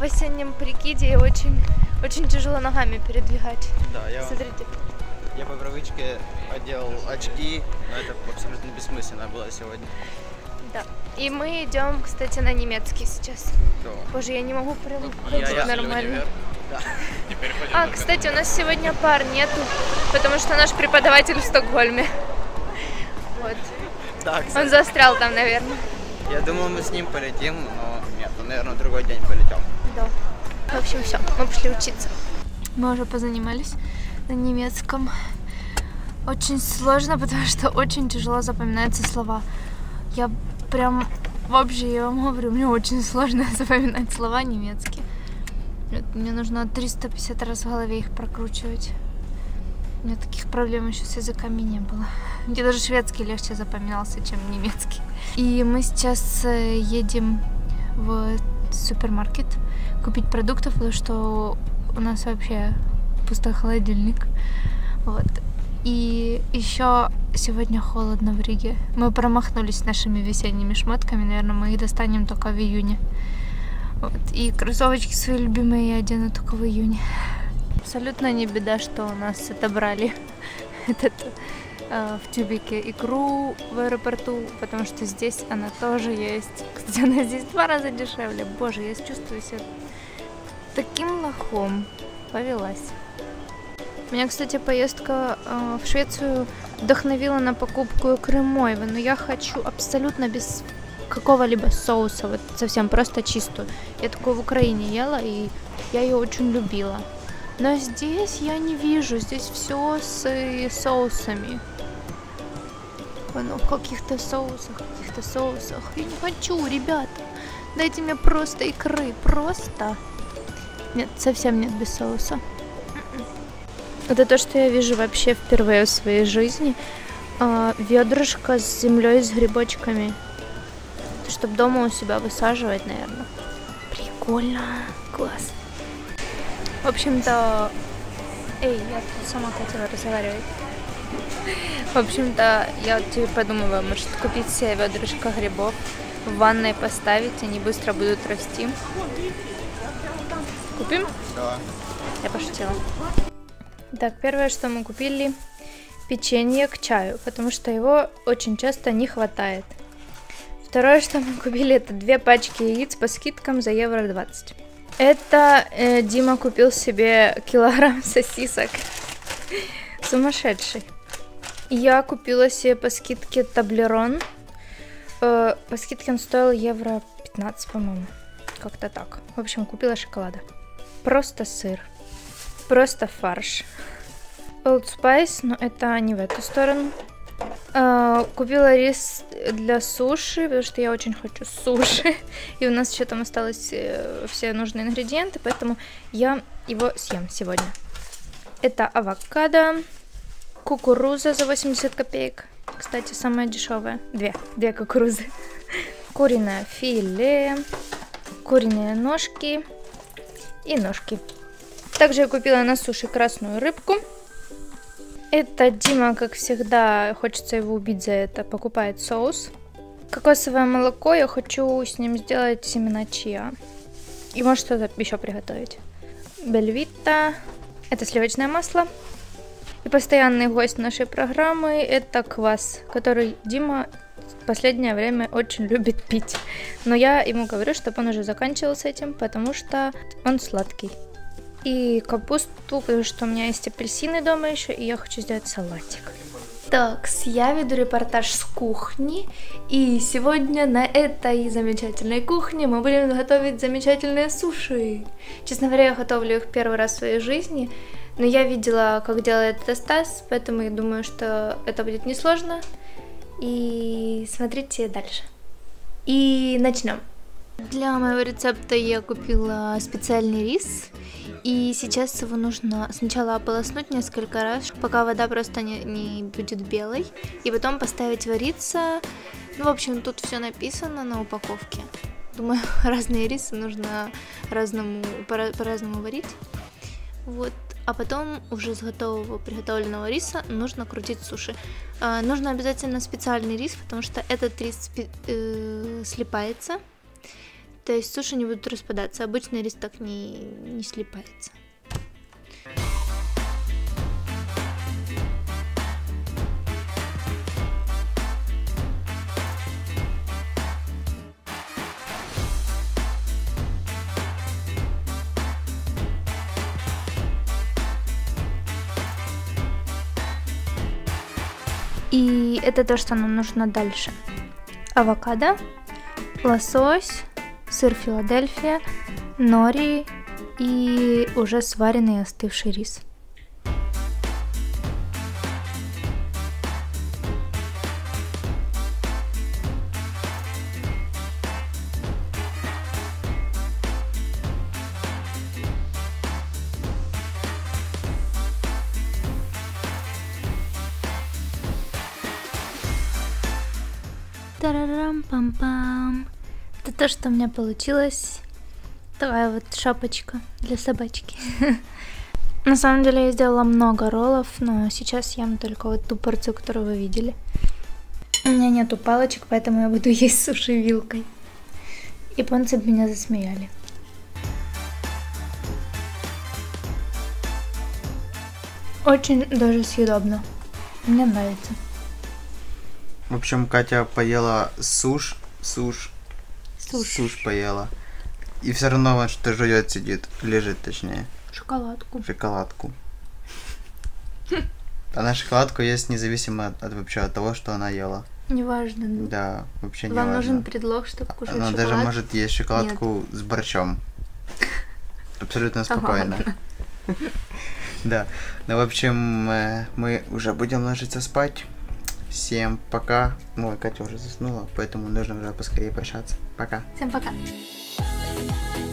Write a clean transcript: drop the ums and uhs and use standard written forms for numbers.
осеннем прикиде и очень тяжело ногами передвигать. Да, Смотрите. Я по привычке одел очки, но это абсолютно бессмысленно было сегодня. Да. И мы идем, кстати, на немецкий сейчас. Да. Боже, я не могу прям ходить нормально. Да. Кстати, у нас сегодня пар нету, потому что наш преподаватель в Стокгольме. Вот. Да, кстати. Он застрял там, наверное. Я думал, мы с ним полетим, но нет, он, наверное, в другой день полетел. Да. В общем, все, мы пошли учиться. Мы уже позанимались на немецком. Очень сложно, потому что очень тяжело запоминаются слова. Я прям вообще, я вам говорю, мне очень сложно запоминать слова немецкие. Мне нужно 350 раз в голове их прокручивать. У меня таких проблем еще с языками не было. Мне даже шведский легче запоминался, чем немецкий. И мы сейчас едем в супермаркет купить продуктов, потому что у нас вообще пустой холодильник. Вот. И еще сегодня холодно в Риге. Мы промахнулись с нашими весенними шмотками. Наверное, мы их достанем только в июне. Вот. И кроссовочки свои любимые я одену только в июне. Абсолютно не беда, что у нас отобрали в тюбике икру в аэропорту, потому что здесь она тоже есть. Кстати, она здесь в 2 раза дешевле. Боже, я чувствую себя таким лохом. Повелась. Меня, кстати, поездка в Швецию вдохновила на покупку икры Мойвы, но я хочу абсолютно без какого-либо соуса, вот совсем просто чистую. Я такую в Украине ела, и я ее очень любила. Но здесь я не вижу, здесь все с соусами. Ну, в каких-то соусах. Я не хочу, ребята. Дайте мне просто икры, просто. Нет, совсем нет без соуса. Это то, что я вижу вообще впервые в своей жизни. Ведрышко с землей, с грибочками. Чтобы дома у себя высаживать, наверное. Прикольно. Класс. В общем-то... Эй, я тут сама хотела разговаривать. В общем-то, я вот теперь подумала, может купить себе ведрышко грибов, в ванной поставить, они быстро будут расти. Купим? Да. Я пошутила. Так, первое, что мы купили, печенье к чаю, потому что его очень часто не хватает. Второе, что мы купили, это 2 пачки яиц по скидкам за евро 20. Это Дима купил себе килограмм сосисок. Сумасшедший. Я купила себе по скидке таблерон. По скидке он стоил евро 15, по-моему. Как-то так. В общем, купила шоколада. Просто сыр. Просто фарш. Old Spice, но это не в эту сторону. Купила рис для суши, потому что я очень хочу суши. И у нас еще там осталось все нужные ингредиенты, поэтому я его съем сегодня. Это авокадо, кукуруза за 80 копеек. Кстати, самая дешевая. Две кукурузы. Куриное филе, куриные ножки и ножки. Также я купила на суши красную рыбку. Это Дима, как всегда, хочется его убить за это, покупает соус. Кокосовое молоко, я хочу с ним сделать семена чиа. И может что-то еще приготовить. Бельвита, это сливочное масло. И постоянный гость нашей программы, это квас, который Дима в последнее время очень любит пить. Но я ему говорю, чтобы он уже заканчивал с этим, потому что он сладкий. И капусту, потому что у меня есть апельсины дома еще, и я хочу сделать салатик. Так, я веду репортаж с кухни, и сегодня на этой замечательной кухне мы будем готовить замечательные суши. Честно говоря, я готовлю их первый раз в своей жизни, но я видела, как делает это Стас, поэтому я думаю, что это будет несложно. И смотрите дальше. И начнем. Для моего рецепта я купила специальный рис. И сейчас его нужно сначала ополоснуть несколько раз, пока вода просто не будет белой. И потом поставить вариться. Ну, в общем, тут все написано на упаковке. Думаю, разные рисы нужно по-разному варить. Вот. А потом уже с готового приготовленного риса нужно крутить суши. Нужно обязательно специальный рис, потому что этот рис слипается. То есть суши не будут распадаться. Обычный рис так не слипается. И это то, что нам нужно дальше. Авокадо, лосось, сыр Филадельфия, нори и уже сваренный и остывший рис. Тарарам-пам-пам. Это то, что у меня получилось. Такая вот шапочка для собачки. На самом деле я сделала много роллов, но сейчас ем только вот ту порцию, которую вы видели. У меня нету палочек, поэтому я буду есть суши вилкой. Японцы бы меня засмеяли. Очень даже съедобно. Мне нравится. В общем, Катя поела суш поела. И все равно он что жует сидит, лежит точнее. Шоколадку. Она шоколадку ест независимо вообще от того, что она ела. Неважно. Да, вообще не Вам важно. нужен предлог, чтобы кушать Она шоколад? даже может есть шоколадку с борщом. Абсолютно спокойно. Да. Ну, в общем, мы уже будем ложиться спать. Всем пока. Ну, Катя уже заснула, поэтому нужно уже поскорее прощаться. Пока. Всем пока.